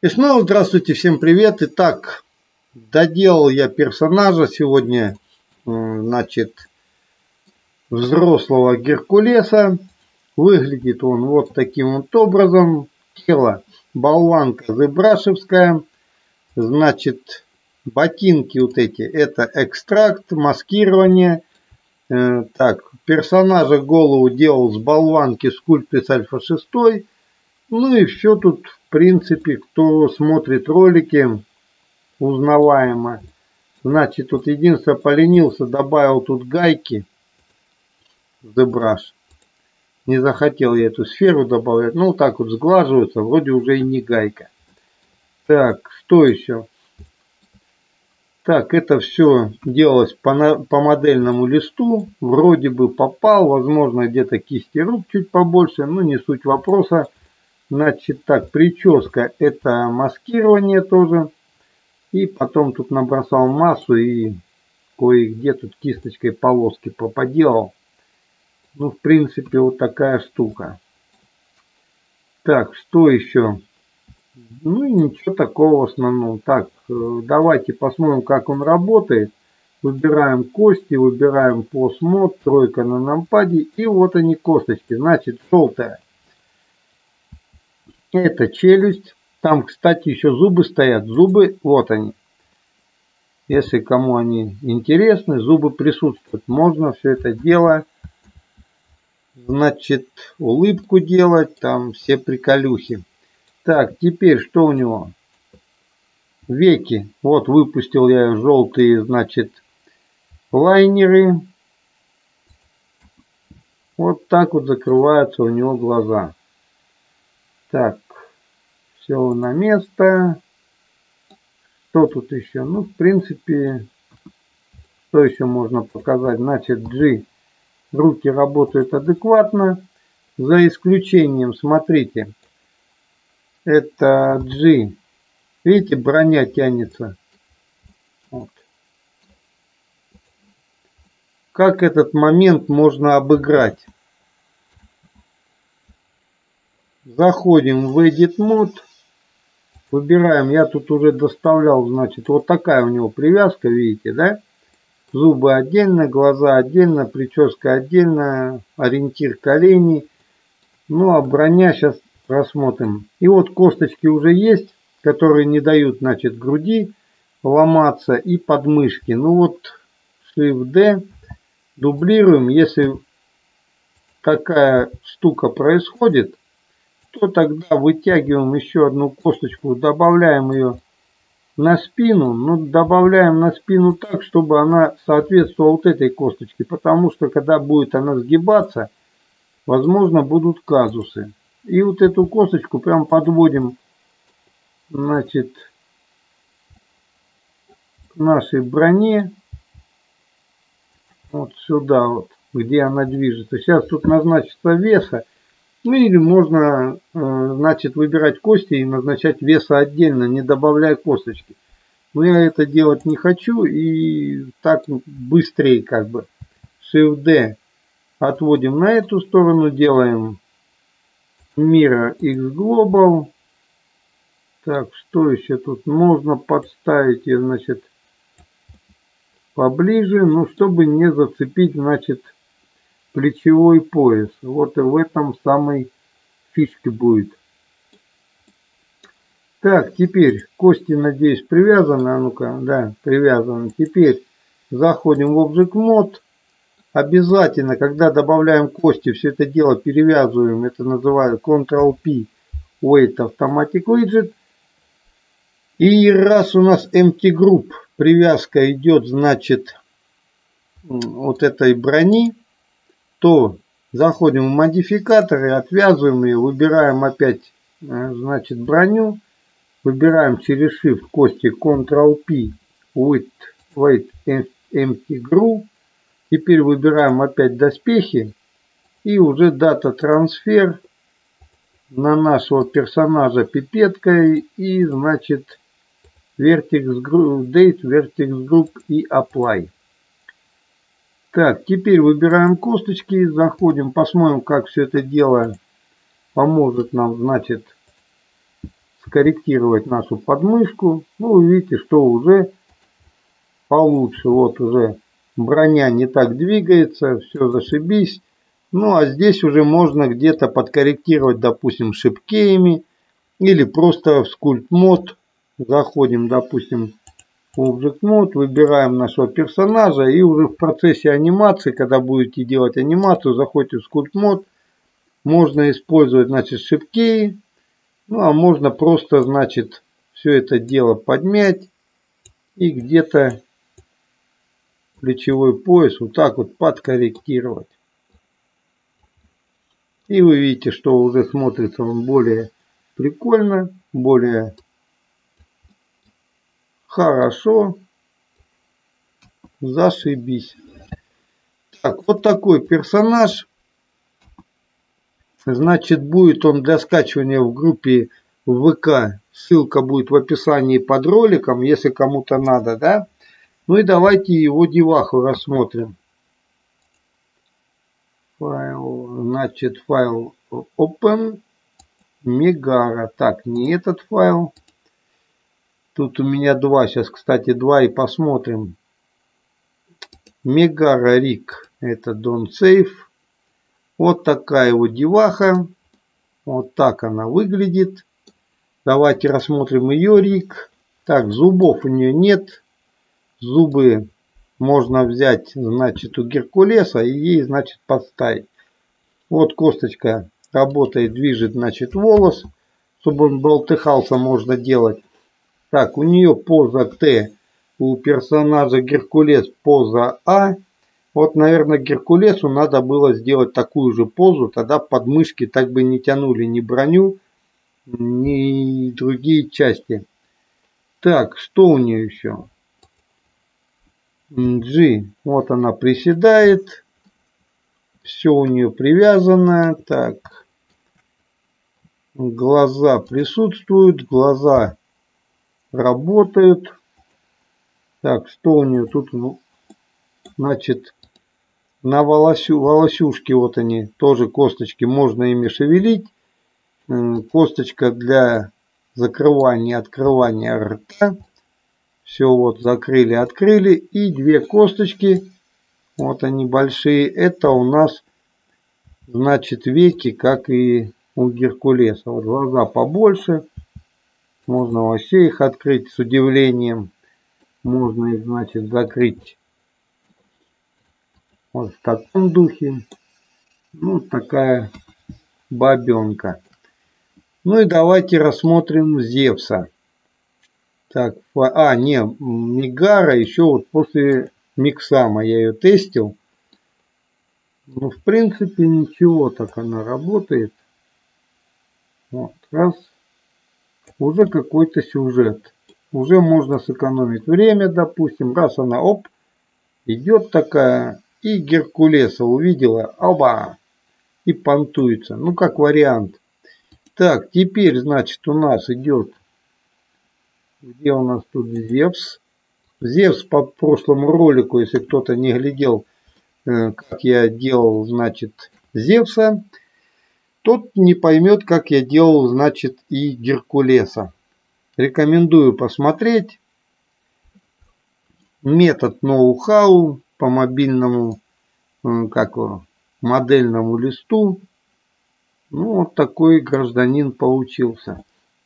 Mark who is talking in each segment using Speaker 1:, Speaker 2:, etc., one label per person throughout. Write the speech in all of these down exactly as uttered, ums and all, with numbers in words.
Speaker 1: И снова здравствуйте, всем привет. Итак, доделал я персонажа сегодня, значит, взрослого Геркулеса. Выглядит он вот таким вот образом. Тело болванка зебрашевская. Значит, ботинки вот эти, это экстракт, маскирование. Так, персонажа голову делал с болванки Sculptris Альфа шесть. Ну и все тут, в принципе, кто смотрит ролики, узнаваемо. Значит, тут единственное, поленился, добавил тут гайки. ZBrush. Не захотел я эту сферу добавлять. Ну, так вот сглаживается, вроде уже и не гайка. Так, что еще? Так, это все делалось по, по модельному листу. Вроде бы попал, возможно, где-то кисти рук чуть побольше, но не суть вопроса. Значит, так, прическа это маскирование тоже. И потом тут набросал массу и кое-где тут кисточкой полоски поделал. Ну, в принципе, вот такая штука. Так, что еще? Ну и ничего такого в основном. Так, давайте посмотрим, как он работает. Выбираем кости, выбираем постмод, тройка на нампаде. И вот они косточки. Значит, желтая. Это челюсть. Там, кстати, еще зубы стоят. Зубы, вот они. Если кому они интересны, зубы присутствуют. Можно все это дело, значит, улыбку делать. Там все приколюхи. Так, теперь что у него? Веки. Вот выпустил я желтые, значит, лайнеры. Вот так вот закрываются у него глаза. Так, все на место. Что тут еще? Ну, в принципе, что еще можно показать? Значит, G. Руки работают адекватно. За исключением, смотрите, это G. Видите, броня тянется. Вот. Как этот момент можно обыграть? Заходим в Edit Mode. Выбираем. Я тут уже доставлял, значит, вот такая у него привязка, видите, да? Зубы отдельно, глаза отдельно, прическа отдельно, ориентир колени. Ну, а броня сейчас рассмотрим. И вот косточки уже есть, которые не дают, значит, груди ломаться и подмышки. Ну вот, Shift D. Дублируем. Если такая штука происходит, то тогда вытягиваем еще одну косточку, добавляем ее на спину, но добавляем на спину так, чтобы она соответствовала вот этой косточке, потому что когда будет она сгибаться, возможно, будут казусы. И вот эту косточку прям подводим, значит, к нашей броне, вот сюда вот, где она движется. Сейчас тут назначится веса. Ну или можно, значит, выбирать кости и назначать веса отдельно, не добавляя косточки. Но я это делать не хочу, и так быстрее как бы. Shift D отводим на эту сторону, делаем Mirror X Global. Так, что еще тут? Можно подставить ее, значит, поближе, но чтобы не зацепить, значит, плечевой пояс. Вот и в этом самой фишке будет. Так, теперь кости, надеюсь, привязаны. А ну-ка, да, привязаны. Теперь заходим в Object Mode. Обязательно, когда добавляем кости, все это дело перевязываем. Это называют Control-P Weight Automatic Widget. И раз у нас Empty Group привязка идет, значит, вот этой брони, то заходим в модификаторы, отвязываем ее, выбираем опять, значит, броню, выбираем через Shift кости Control-P with Weight Empty Group. Теперь выбираем опять доспехи и уже дата трансфер на нашего персонажа пипеткой и, значит, Vertex Group, Date, Vertex Group и Apply. Так, теперь выбираем косточки, заходим, посмотрим, как все это дело поможет нам, значит, скорректировать нашу подмышку. Ну, вы видите, что уже получше. Вот уже броня не так двигается, все зашибись. Ну, а здесь уже можно где-то подкорректировать, допустим, шипкеями. Или просто в Sculpt Mode. Заходим, допустим, в Object Mode, выбираем нашего персонажа. И уже в процессе анимации, когда будете делать анимацию, заходите в Sculpt Mode. Можно использовать, значит, шипкеи. Ну, а можно просто, значит, все это дело подмять. И где-то плечевой пояс вот так вот подкорректировать. И вы видите, что уже смотрится он более прикольно, более хорошо. Зашибись. Так, вот такой персонаж. Значит, будет он для скачивания в группе в ВК. Ссылка будет в описании под роликом, если кому-то надо, да? Ну и давайте его деваху рассмотрим. Файл, значит, файл Open Megara. Так, не этот файл. Тут у меня два. Сейчас, кстати, два и посмотрим. Megara Rig. Это Don't Save. Вот такая вот деваха. Вот так она выглядит. Давайте рассмотрим ее риг. Так, зубов у нее нет. Зубы можно взять, значит, у Геркулеса и ей, значит, подставить. Вот косточка работает, движет, значит, волос. Чтобы он болтыхался, можно делать. Так, у нее поза Т. У персонажа Геркулес поза А. Вот, наверное, Геркулесу надо было сделать такую же позу. Тогда подмышки так бы не тянули ни броню, ни другие части. Так, что у нее еще? G. Вот она приседает. Все у нее привязано. Так. Глаза присутствуют. Глаза работают. Так, что у нее тут? Значит, на волосю, волосюшки, вот они, тоже косточки, можно ими шевелить. Косточка для закрывания, открывания рта. Все, вот, закрыли, открыли. И две косточки, вот они большие. Это у нас, значит, веки, как и у Геркулеса. Вот глаза побольше. Можно вообще их открыть с удивлением. Можно их, значит, закрыть вот в таком духе. Ну, такая бабенка. Ну и давайте рассмотрим Зевса. Так, а, не, Megara еще вот после Миксама я ее тестил. Ну, в принципе, ничего, так она работает. Вот, раз. Уже какой-то сюжет. Уже можно сэкономить время, допустим. Раз она, оп, идет такая. И Геркулеса увидела, оба, и понтуется. Ну, как вариант. Так, теперь, значит, у нас идет, где у нас тут Зевс. Зевс по прошлому ролику, если кто-то не глядел, как я делал, значит, Зевса, тот не поймет, как я делал, значит, и Геркулеса. Рекомендую посмотреть. Метод ноу-хау по мобильному, как его, модельному листу. Ну, вот такой гражданин получился.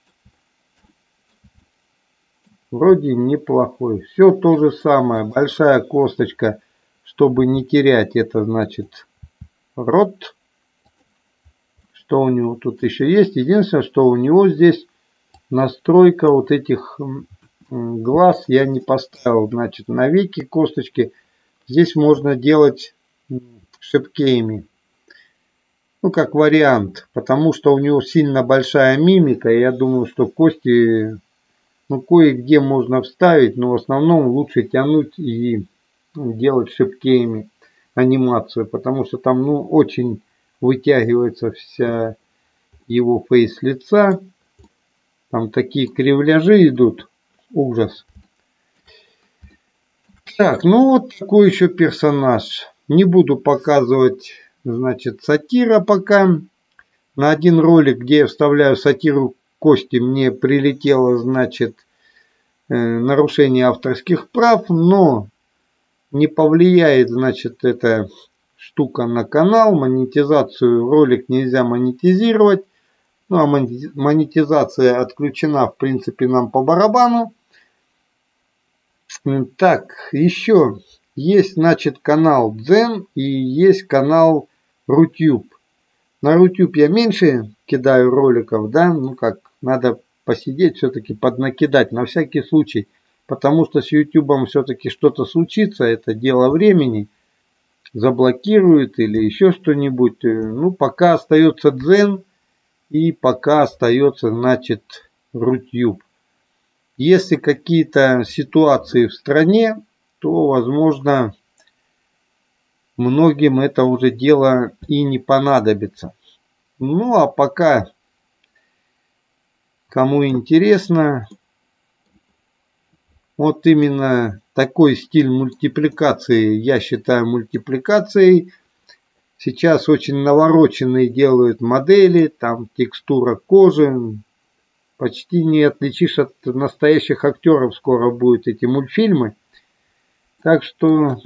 Speaker 1: Вроде неплохой. Все то же самое. Большая косточка, чтобы не терять, это значит рот. Что у него тут еще есть? Единственное, что у него здесь настройка вот этих глаз я не поставил. Значит, на веки косточки здесь можно делать шипкеями. Ну, как вариант. Потому что у него сильно большая мимика. И я думаю, что кости, ну, кое-где можно вставить. Но в основном лучше тянуть и делать шипкеями анимацию. Потому что там, ну, очень вытягивается вся его фейс лица. Там такие кривляжи идут. Ужас. Так, ну вот такой еще персонаж. Не буду показывать, значит, сатира пока. На один ролик, где я вставляю сатиру Кости мне прилетело, значит, нарушение авторских прав, но не повлияет, значит, эта штука на канал. Монетизацию ролик нельзя монетизировать. Ну, а монетизация отключена, в принципе, нам по барабану. Так, еще есть, значит, канал Дзен и есть канал Рутюб. На Рутюб я меньше кидаю роликов, да, ну как, надо посидеть все-таки, поднакидать на всякий случай. Потому что с Ютубом все-таки что-то случится, это дело времени. Заблокируют или еще что-нибудь. Ну, пока остается Дзен и пока остается, значит, Рутюб. Если какие-то ситуации в стране, то, возможно, многим это уже дело и не понадобится. Ну, а пока, кому интересно, вот именно такой стиль мультипликации, я считаю мультипликацией. Сейчас очень навороченные делают модели, там текстура кожи. Почти не отличишь от настоящих актеров, скоро будут эти мультфильмы. Так что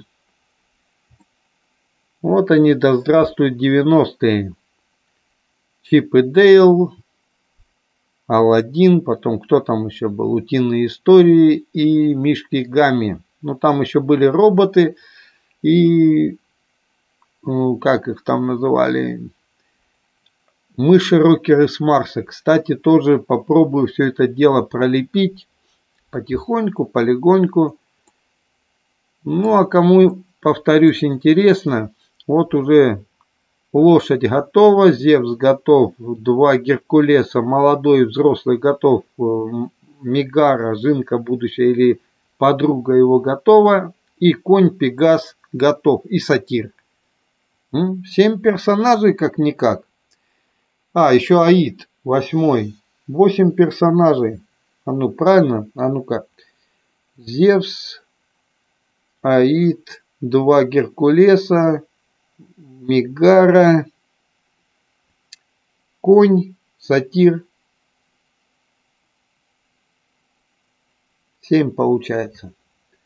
Speaker 1: вот они, да здравствуют девяностые. Чип и Дейл, Аладдин, потом кто там еще был, Утиные истории и Мишки Гамми. Ну там еще были роботы и, ну, как их там называли, мыши-рокеры с Марса. Кстати, тоже попробую все это дело пролепить потихоньку, полегоньку. Ну, а кому, повторюсь, интересно, вот уже лошадь готова, Зевс готов, два Геркулеса, молодой и взрослый готов, Мегара, жинка будущая или подруга его готова, и конь Пегас готов, и сатир. Семь персонажей как-никак. А, еще Аид, восьмой. Восемь персонажей. А ну, правильно? А ну-ка. Зевс, Аид, два Геркулеса, Мегара, конь, сатир. Семь получается.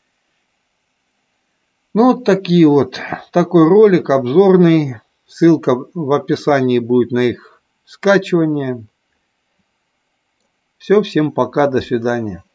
Speaker 1: Ну, вот такие вот. Такой ролик обзорный. Ссылка в описании будет на их скачивание. Все, всем пока, до свидания.